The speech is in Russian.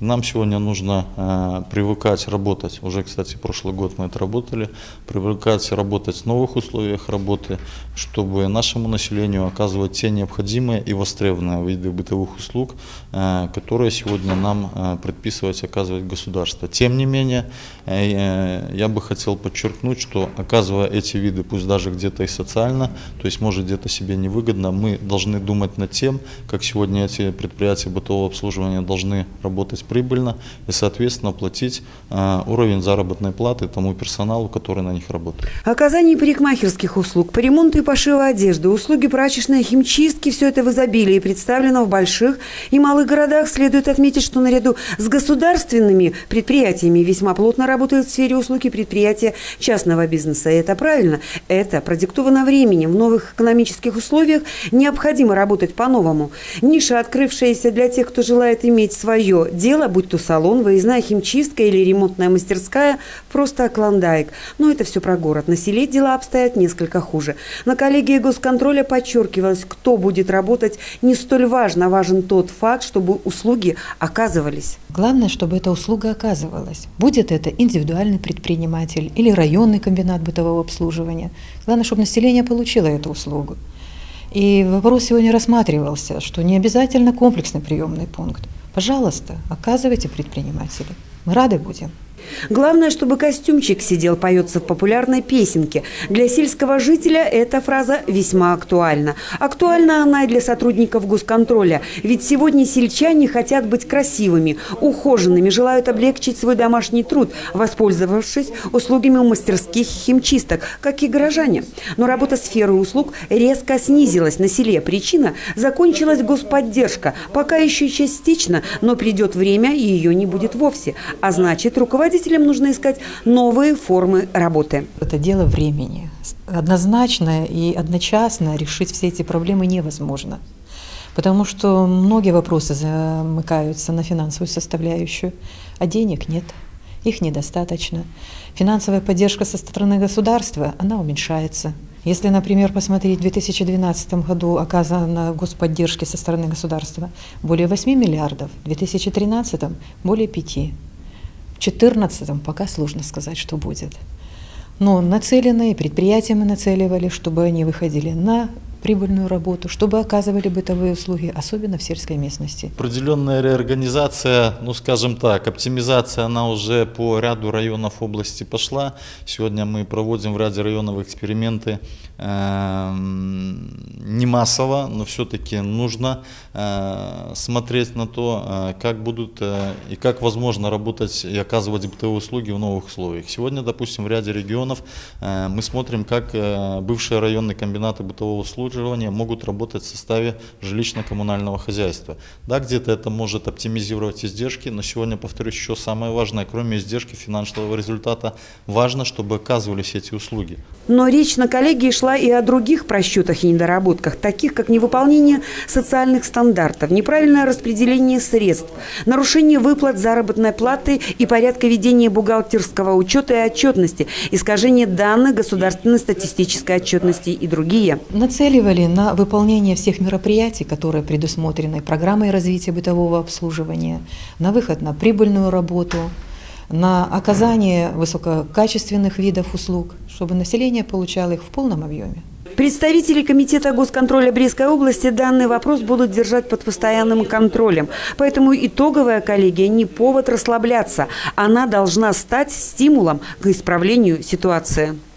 Нам сегодня нужно привыкать работать, уже, кстати, прошлый год мы это работали, привыкать работать в новых условиях работы, чтобы нашему населению оказывать те необходимые и востребованные виды бытовых услуг, которые сегодня нам предписывается оказывать государство. Тем не менее, я бы хотел подчеркнуть, что оказывая эти виды, пусть даже где-то и социально, то есть может где-то себе невыгодно, мы должны думать над тем, как сегодня эти предприятия бытового обслуживания должны работать прибыльно и, соответственно, платить уровень заработной платы тому персоналу, который на них работает. Оказание парикмахерских услуг, по ремонту и пошиву одежды, услуги прачечной, химчистки – все это в изобилии представлено в больших и малых городах. Следует отметить, что наряду с государственными предприятиями весьма плотно работают в сфере услуги предприятия частного бизнеса. И это правильно. Это продиктовано временем. В новых экономических условиях необходимо работать по-новому. Ниша, открывшаяся для тех, кто желает иметь свое дело, будь то салон, выездная химчистка или ремонтная мастерская, просто клондайк. Но это все про город. На селе дела обстоят несколько хуже. На коллегии госконтроля подчеркивалось, кто будет работать, не столь важно. Важен тот факт, чтобы услуги оказывались. Главное, чтобы эта услуга оказывалась. Будет это индивидуальный предприниматель или районный комбинат бытового обслуживания. Главное, чтобы население получило эту услугу. И вопрос сегодня рассматривался, что не обязательно комплексный приемный пункт. Пожалуйста, оказывайте предприниматели. Мы рады будем. Главное, чтобы костюмчик сидел, поется в популярной песенке. Для сельского жителя эта фраза весьма актуальна. Актуальна она и для сотрудников госконтроля. Ведь сегодня сельчане хотят быть красивыми, ухоженными, желают облегчить свой домашний труд, воспользовавшись услугами у мастерских химчисток, как и горожане. Но работа сферы услуг резко снизилась на селе. Причина – закончилась господдержка. Пока еще частично, но придет время, и ее не будет вовсе. А значит, руководителям нужно искать новые формы работы. Это дело времени. Однозначно и одночасно решить все эти проблемы невозможно. Потому что многие вопросы замыкаются на финансовую составляющую, а денег нет, их недостаточно. Финансовая поддержка со стороны государства, она уменьшается. Если, например, посмотреть, в 2012 году оказано господдержки со стороны государства более 8 миллиардов, в 2013 более 5. В 2014 пока сложно сказать, что будет. Но нацеленные предприятия мы нацеливали, чтобы они выходили на прибыльную работу, чтобы оказывали бытовые услуги, особенно в сельской местности. Определенная реорганизация, ну скажем так, оптимизация, она уже по ряду районов области пошла. Сегодня мы проводим в ряде районов эксперименты не массово, но все-таки нужно смотреть на то, как будут и как возможно работать и оказывать бытовые услуги в новых условиях. Сегодня, допустим, в ряде регионов мы смотрим, как бывшие районные комбинаты бытового обслуживания могут работать в составе жилищно-коммунального хозяйства. Да, где-то это может оптимизировать издержки, но сегодня, повторюсь, еще самое важное, кроме издержки финансового результата, важно, чтобы оказывались эти услуги. Но речь на коллегии шла и о других просчетах и недоработках, таких как невыполнение социальных стандартов, неправильное распределение средств, нарушение выплат заработной платы и порядка ведения бухгалтерского учета и отчетности, искажение данных государственной статистической отчетности и другие. Нацеливали на выполнение всех мероприятий, которые предусмотрены программой развития бытового обслуживания, на выход на прибыльную работу, на оказание высококачественных видов услуг, чтобы население получало их в полном объеме. Представители Комитета госконтроля Брестской области данный вопрос будут держать под постоянным контролем. Поэтому итоговая коллегия не повод расслабляться. Она должна стать стимулом к исправлению ситуации.